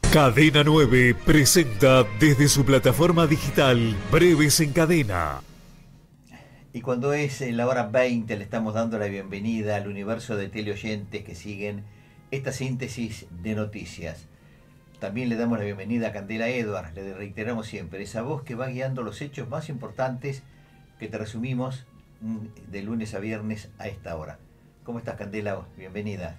Cadena 9 presenta desde su plataforma digital Breves en Cadena. Y cuando es la hora 20 le estamos dando la bienvenida al universo de teleoyentes que siguen esta síntesis de noticias. También le damos la bienvenida a Candela Edwards, le reiteramos siempre, esa voz que va guiando los hechos más importantes que te resumimos de lunes a viernes a esta hora. ¿Cómo estás, Candela? Bienvenida.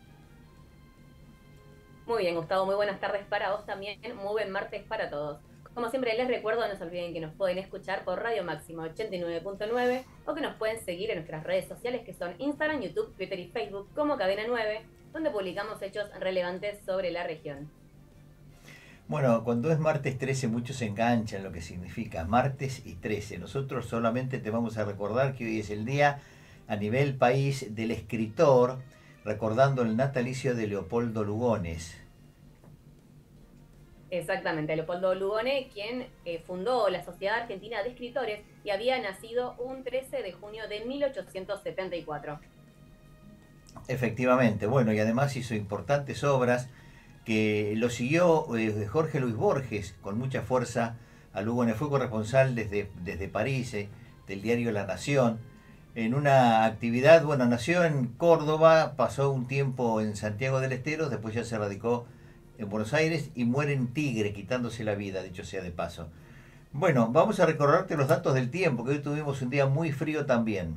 Muy bien, Gustavo, muy buenas tardes para vos también, muy buen martes para todos. Como siempre les recuerdo, no se olviden que nos pueden escuchar por Radio Máxima 89.9 o que nos pueden seguir en nuestras redes sociales que son Instagram, YouTube, Twitter y Facebook como Cadena 9, donde publicamos hechos relevantes sobre la región. Bueno, cuando es martes 13 muchos se enganchan lo que significa martes y 13. Nosotros solamente te vamos a recordar que hoy es el día a nivel país del escritor, recordando el natalicio de Leopoldo Lugones. Exactamente, Leopoldo Lugones, quien fundó la Sociedad Argentina de Escritores y había nacido un 13 de junio de 1874. Efectivamente, bueno, y además hizo importantes obras que lo siguió Jorge Luis Borges con mucha fuerza a Lugones. Fue corresponsal desde París, del diario La Nación, en una actividad, bueno, nació en Córdoba, pasó un tiempo en Santiago del Estero, después ya se radicó en Buenos Aires y muere en Tigre, quitándose la vida, dicho sea de paso. Bueno, vamos a recordarte los datos del tiempo, que hoy tuvimos un día muy frío también.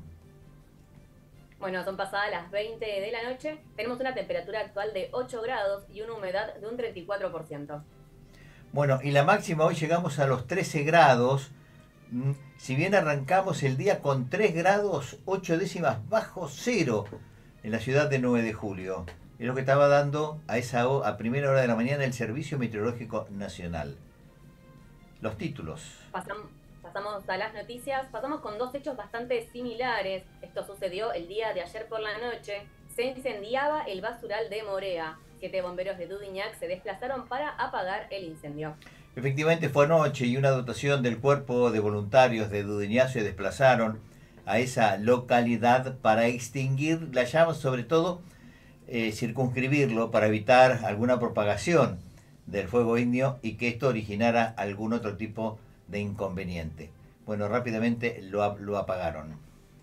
Bueno, son pasadas las 20 de la noche, tenemos una temperatura actual de 8 grados y una humedad de un 34%. Bueno, y la máxima hoy llegamos a los 13 grados, si bien arrancamos el día con 3 grados 8 décimas bajo cero en la ciudad de 9 de julio. Es lo que estaba dando a primera hora de la mañana el Servicio Meteorológico Nacional. Los títulos. Pasamos a las noticias, pasamos con dos hechos bastante similares. Esto sucedió el día de ayer por la noche. Se incendiaba el basural de Morea. 7 bomberos de Dudignac se desplazaron para apagar el incendio. Efectivamente fue anoche y una dotación del Cuerpo de Voluntarios de Dudignac se desplazaron a esa localidad para extinguir la llama, sobre todo circunscribirlo para evitar alguna propagación del fuego indio y que esto originara algún otro tipo de inconveniente. Bueno, rápidamente lo apagaron.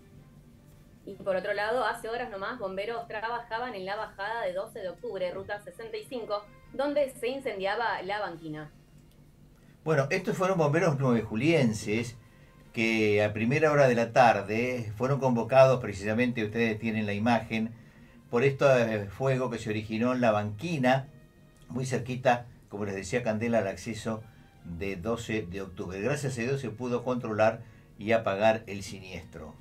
Y por otro lado, hace horas nomás, bomberos trabajaban en la bajada de 12 de octubre, ruta 65, donde se incendiaba la banquina. Bueno, estos fueron bomberos nuevejulienses que a primera hora de la tarde fueron convocados, precisamente ustedes tienen la imagen, por este fuego que se originó en la banquina, muy cerquita, como les decía Candela, al acceso de 12 de octubre. Gracias a Dios se pudo controlar y apagar el siniestro.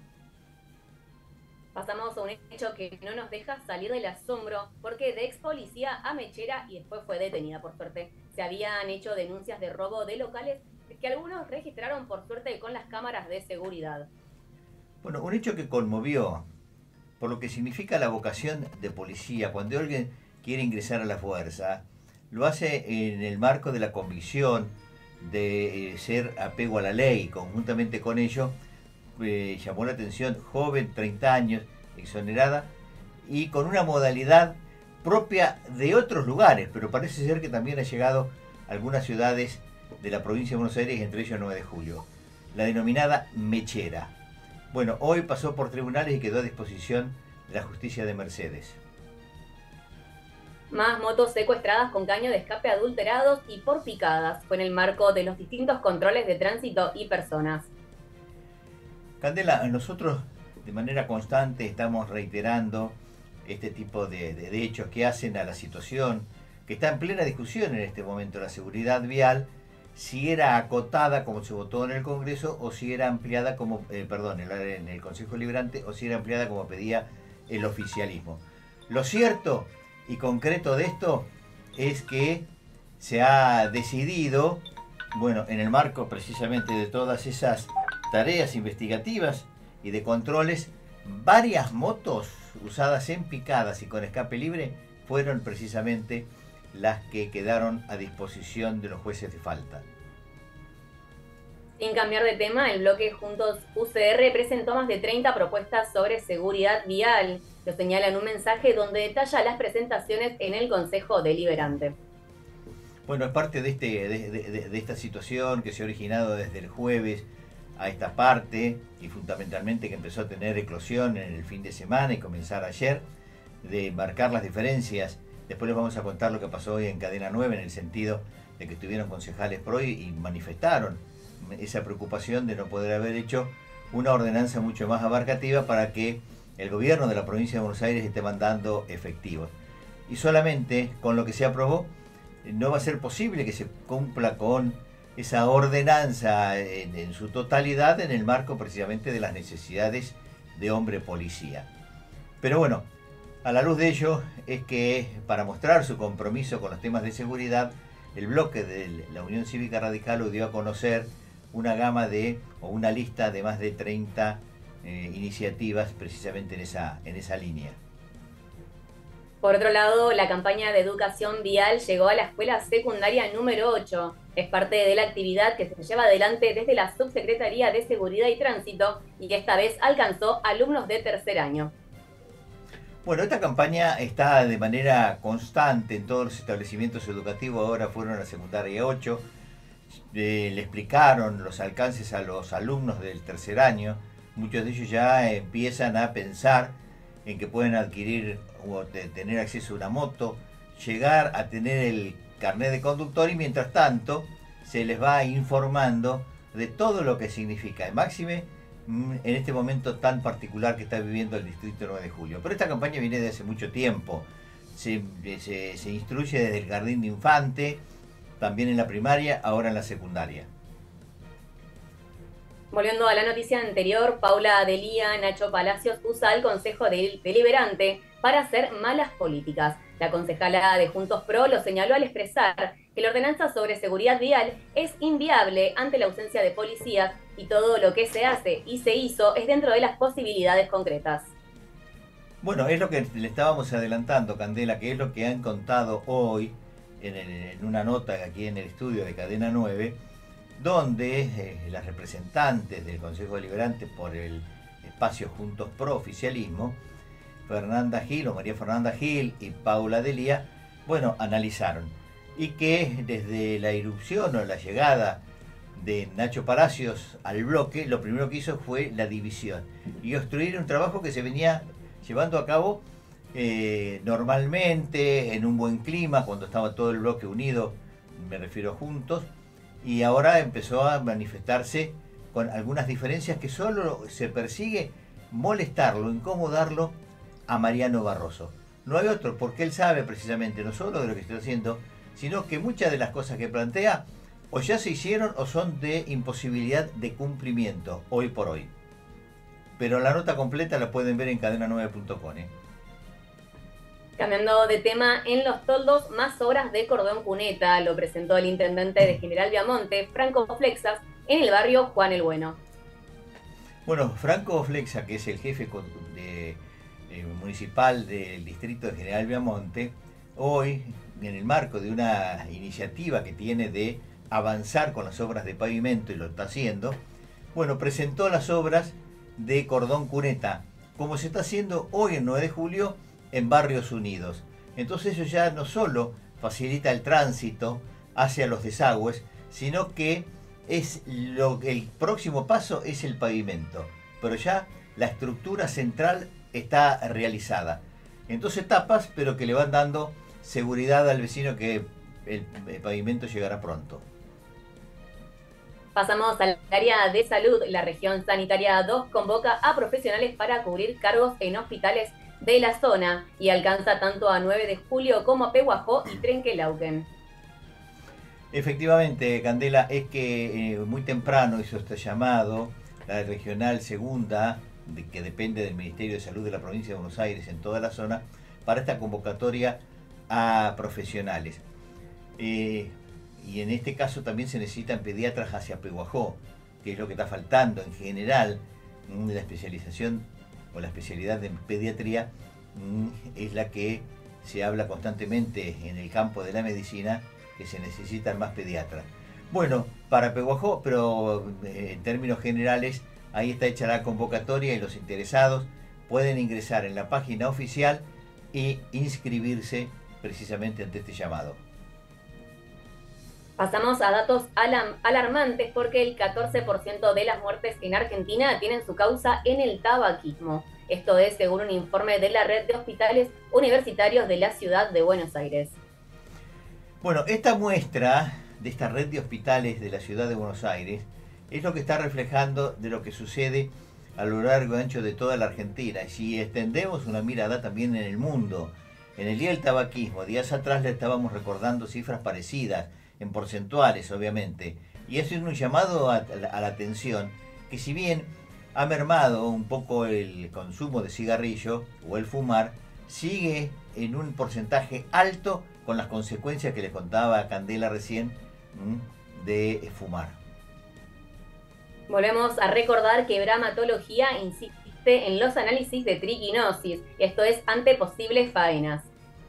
Pasamos a un hecho que no nos deja salir del asombro, porque de ex policía a mechera y después fue detenida, por suerte. Se habían hecho denuncias de robo de locales que algunos registraron, por suerte, con las cámaras de seguridad. Bueno, un hecho que conmovió, por lo que significa la vocación de policía. Cuando alguien quiere ingresar a la fuerza, lo hace en el marco de la convicción de ser apego a la ley. Conjuntamente con ello, llamó la atención, joven, 30 años, exonerada, y con una modalidad propia de otros lugares, pero parece ser que también ha llegado a algunas ciudades de la provincia de Buenos Aires, entre ellos 9 de julio, la denominada mechera. Bueno, hoy pasó por tribunales y quedó a disposición de la justicia de Mercedes. Más motos secuestradas con caño de escape adulterados y por picadas. Fue en el marco de los distintos controles de tránsito y personas. Candela, nosotros de manera constante estamos reiterando este tipo de hechos que hacen a la situación que está en plena discusión en este momento, la seguridad vial, si era acotada como se votó en el Congreso o si era ampliada como, en el Consejo Deliberante, o si era ampliada como pedía el oficialismo. Lo cierto y concreto de esto es que se ha decidido, bueno, en el marco precisamente de todas esas tareas investigativas y de controles, varias motos usadas en picadas y con escape libre fueron precisamente las que quedaron a disposición de los jueces de falta. Sin cambiar de tema, el bloque Juntos UCR presentó más de 30 propuestas sobre seguridad vial. Lo señala en un mensaje donde detalla las presentaciones en el Consejo Deliberante. Bueno, es parte de esta situación que se ha originado desde el jueves a esta parte y fundamentalmente que empezó a tener eclosión en el fin de semana y comenzar ayer, de marcar las diferencias. Después les vamos a contar lo que pasó hoy en Cadena 9 en el sentido de que estuvieron concejales PRO y manifestaron esa preocupación de no poder haber hecho una ordenanza mucho más abarcativa para que el gobierno de la provincia de Buenos Aires esté mandando efectivos. Y solamente con lo que se aprobó no va a ser posible que se cumpla con esa ordenanza en su totalidad en el marco precisamente de las necesidades de hombre policía. Pero bueno, a la luz de ello es que para mostrar su compromiso con los temas de seguridad, el bloque de la Unión Cívica Radical dio a conocer una gama o una lista de más de 30 iniciativas precisamente en esa línea. Por otro lado, la campaña de educación vial llegó a la escuela secundaria número 8. Es parte de la actividad que se lleva adelante desde la Subsecretaría de Seguridad y Tránsito y que esta vez alcanzó alumnos de tercer año. Bueno, esta campaña está de manera constante en todos los establecimientos educativos. Ahora fueron a la secundaria 8, le explicaron los alcances a los alumnos del tercer año. Muchos de ellos ya empiezan a pensar en que pueden adquirir o tener acceso a una moto, llegar a tener el carnet de conductor y mientras tanto se les va informando de todo lo que significa, el máxime en este momento tan particular que está viviendo el Distrito 9 de Julio. Pero esta campaña viene de hace mucho tiempo, se instruye desde el jardín de infante, también en la primaria, ahora en la secundaria. Volviendo a la noticia anterior, Paula Delía Nacho Palacios usa el Consejo Deliberante para hacer malas políticas. La concejala de Juntos Pro lo señaló al expresar que la ordenanza sobre seguridad vial es inviable ante la ausencia de policías y todo lo que se hace y se hizo es dentro de las posibilidades concretas. Bueno, es lo que le estábamos adelantando, Candela, que es lo que han contado hoy en una nota aquí en el estudio de Cadena 9, donde las representantes del Consejo Deliberante por el espacio Juntos Pro Oficialismo, Fernanda Gil o María Fernanda Gil y Paula Delía, bueno, analizaron. Y que desde la irrupción o la llegada de Nacho Palacios al bloque, lo primero que hizo fue la división y obstruir un trabajo que se venía llevando a cabo normalmente, en un buen clima, cuando estaba todo el bloque unido, me refiero juntos, y ahora empezó a manifestarse con algunas diferencias que solo se persigue molestarlo, incomodarlo a Mariano Barroso. No hay otro, porque él sabe precisamente no solo de lo que estoy haciendo, sino que muchas de las cosas que plantea o ya se hicieron o son de imposibilidad de cumplimiento hoy por hoy. Pero la nota completa la pueden ver en cadena9.com. Cambiando de tema, en Los Toldos, más obras de cordón cuneta. Lo presentó el intendente de General Viamonte, Franco Flexas, en el barrio Juan el Bueno. Bueno, Franco Flexa, que es el jefe municipal del distrito de General Viamonte, hoy, en el marco de una iniciativa que tiene de avanzar con las obras de pavimento, y lo está haciendo, bueno, presentó las obras de cordón cuneta, como se está haciendo hoy en 9 de julio en Barrios Unidos. Entonces eso ya no solo facilita el tránsito hacia los desagües, sino que el próximo paso es el pavimento, pero ya la estructura central está realizada. En 2 etapas, pero que le van dando seguridad al vecino que el pavimento llegará pronto. Pasamos al área de salud. La región sanitaria 2 convoca a profesionales para cubrir cargos en hospitales de la zona y alcanza tanto a 9 de julio como a Pehuajó y Trenquelauquen. Efectivamente, Candela, es que muy temprano hizo este llamado la regional segunda, que depende del Ministerio de Salud de la provincia de Buenos Aires en toda la zona, para esta convocatoria a profesionales. Y en este caso también se necesitan pediatras hacia Pehuajó, que es lo que está faltando en general. La especialización o la especialidad de pediatría es la que se habla constantemente en el campo de la medicina, que se necesitan más pediatras. Bueno, para Pehuajó, pero en términos generales, ahí está hecha la convocatoria y los interesados pueden ingresar en la página oficial e inscribirse precisamente ante este llamado. Pasamos a datos alarmantes porque el 14% de las muertes en Argentina tienen su causa en el tabaquismo. Esto es según un informe de la red de hospitales universitarios de la ciudad de Buenos Aires. Bueno, esta muestra de esta red de hospitales de la ciudad de Buenos Aires es lo que está reflejando de lo que sucede a lo largo y ancho de toda la Argentina. Y si extendemos una mirada también en el mundo, en el Día del Tabaquismo, días atrás le estábamos recordando cifras parecidas, en porcentuales obviamente, y eso es un llamado a la atención, que si bien ha mermado un poco el consumo de cigarrillo o el fumar, sigue en un porcentaje alto con las consecuencias que les contaba Candela recién de fumar. Volvemos a recordar que Bramatología insiste en los análisis de triquinosis, esto es ante posibles faenas.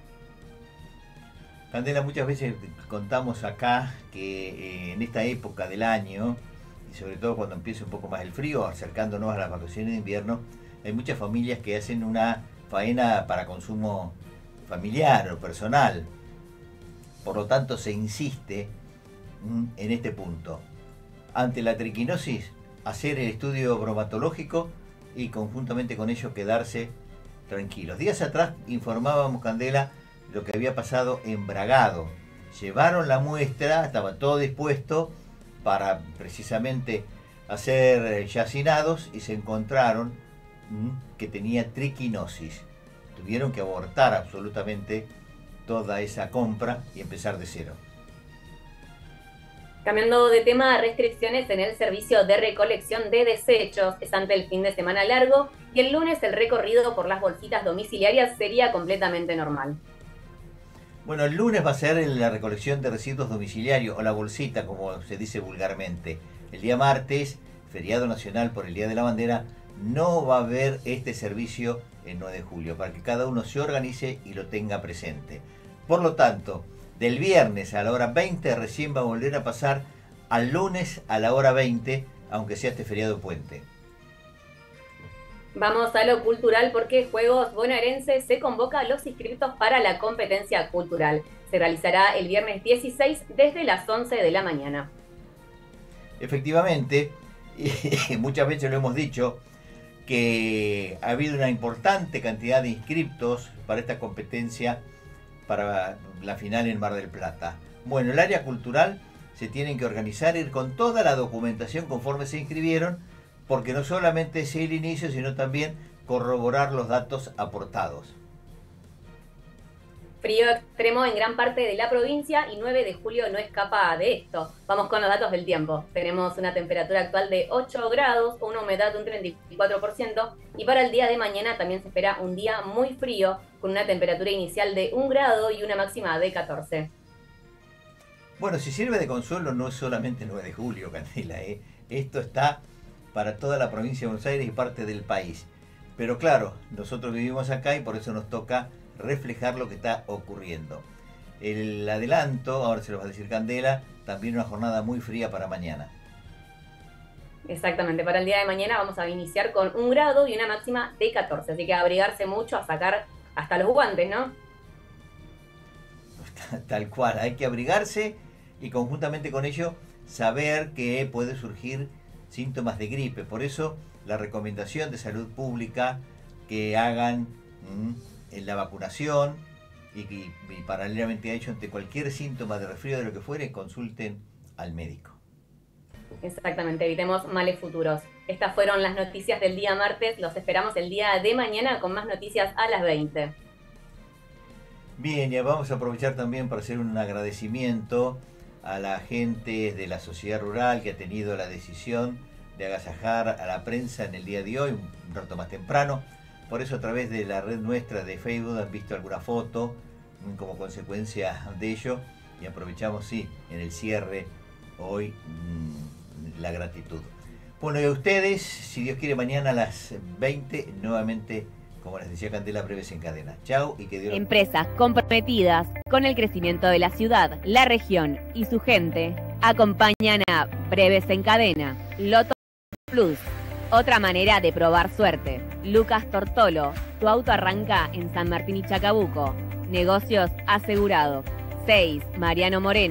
Candela, muchas veces contamos acá que en esta época del año, y sobre todo cuando empieza un poco más el frío, acercándonos a las vacaciones de invierno, hay muchas familias que hacen una faena para consumo familiar o personal. Por lo tanto, se insiste en este punto. Ante la triquinosis, hacer el estudio bromatológico y conjuntamente con ello quedarse tranquilos. Días atrás informábamos, Candela, lo que había pasado en Bragado. Llevaron la muestra, estaba todo dispuesto para precisamente hacer yacinados y se encontraron que tenía triquinosis. Tuvieron que abortar absolutamente toda esa compra y empezar de cero. Cambiando de tema, restricciones en el servicio de recolección de desechos. Es ante el fin de semana largo y el lunes el recorrido por las bolsitas domiciliarias sería completamente normal. Bueno, el lunes va a ser la recolección de residuos domiciliarios o la bolsita, como se dice vulgarmente. El día martes, feriado nacional por el Día de la Bandera, no va a haber este servicio el 9 de julio, para que cada uno se organice y lo tenga presente. Por lo tanto, del viernes a la hora 20 recién va a volver a pasar al lunes a la hora 20, aunque sea este feriado puente. Vamos a lo cultural porque Juegos Bonaerense se convoca a los inscriptos para la competencia cultural. Se realizará el viernes 16 desde las 11 de la mañana. Efectivamente, y muchas veces lo hemos dicho, que ha habido una importante cantidad de inscriptos para esta competencia para la final en Mar del Plata. Bueno, el área cultural se tiene que organizar, ir con toda la documentación conforme se inscribieron, porque no solamente es el inicio, sino también corroborar los datos aportados. Frío extremo en gran parte de la provincia y 9 de julio no escapa de esto. Vamos con los datos del tiempo. Tenemos una temperatura actual de 8 grados, una humedad de un 34% y para el día de mañana también se espera un día muy frío con una temperatura inicial de 1 grado y una máxima de 14. Bueno, si sirve de consuelo, no es solamente el 9 de julio, Candela, Esto está para toda la provincia de Buenos Aires y parte del país. Pero claro, nosotros vivimos acá y por eso nos toca reflejar lo que está ocurriendo. El adelanto, ahora se lo va a decir Candela, también una jornada muy fría para mañana. Exactamente, para el día de mañana vamos a iniciar con 1 grado y una máxima de 14, así que abrigarse mucho, a sacar hasta los guantes, ¿no? Tal cual, hay que abrigarse y conjuntamente con ello saber que puede surgir síntomas de gripe. Por eso la recomendación de salud pública que hagan en la vacunación y paralelamente a ello, ante cualquier síntoma de resfrío de lo que fuere, consulten al médico. Exactamente, evitemos males futuros. Estas fueron las noticias del día martes. Los esperamos el día de mañana con más noticias a las 20. Bien, ya vamos a aprovechar también para hacer un agradecimiento a la gente de la sociedad rural que ha tenido la decisión de agasajar a la prensa en el día de hoy, un rato más temprano. Por eso a través de la red nuestra de Facebook han visto alguna foto como consecuencia de ello y aprovechamos, sí, en el cierre hoy la gratitud. Bueno, y a ustedes, si Dios quiere, mañana a las 20 nuevamente, como les decía Candela, Breves en Cadena. Chau y que Dios... Empresas comprometidas con el crecimiento de la ciudad, la región y su gente acompañan a Breves en Cadena. Loto Plus, otra manera de probar suerte. Lucas Tortolo, tu auto arranca en San Martín y Chacabuco. Negocios asegurado. 6, Mariano Moreno.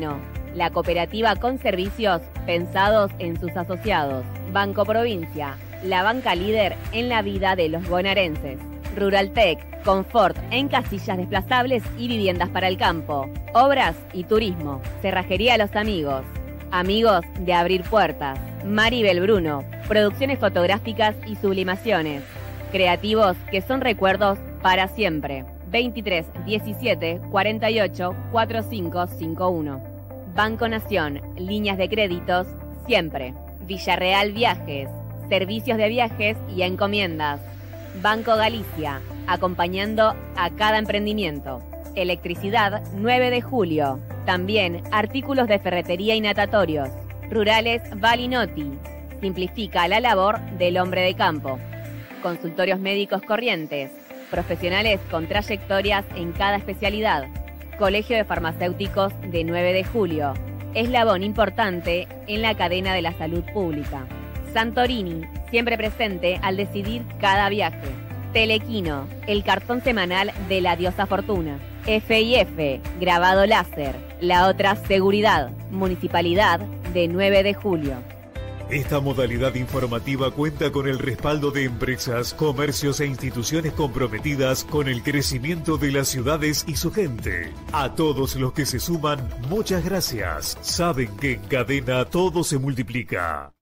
la cooperativa con servicios pensados en sus asociados. Banco Provincia, la banca líder en la vida de los bonaerenses. Ruraltec, confort en casillas desplazables y viviendas para el campo. Obras y turismo. Cerrajería Los Amigos. Amigos de abrir puertas. Maribel Bruno, producciones fotográficas y sublimaciones. Creativos que son recuerdos para siempre. 23 17 48 4551. Banco Nación, líneas de créditos siempre. Villarreal Viajes, servicios de viajes y encomiendas. Banco Galicia, acompañando a cada emprendimiento. Electricidad 9 de julio. También artículos de ferretería y natatorios. Rurales Valinotti, simplifica la labor del hombre de campo. Consultorios médicos Corrientes, profesionales con trayectorias en cada especialidad. Colegio de Farmacéuticos de 9 de julio, eslabón importante en la cadena de la salud pública. Santorini, siempre presente al decidir cada viaje. Telequino, el cartón semanal de la diosa Fortuna. F&F, grabado láser, la otra seguridad. Municipalidad de 9 de julio. Esta modalidad informativa cuenta con el respaldo de empresas, comercios e instituciones comprometidas con el crecimiento de las ciudades y su gente. A todos los que se suman, muchas gracias. Saben que en cadena todo se multiplica.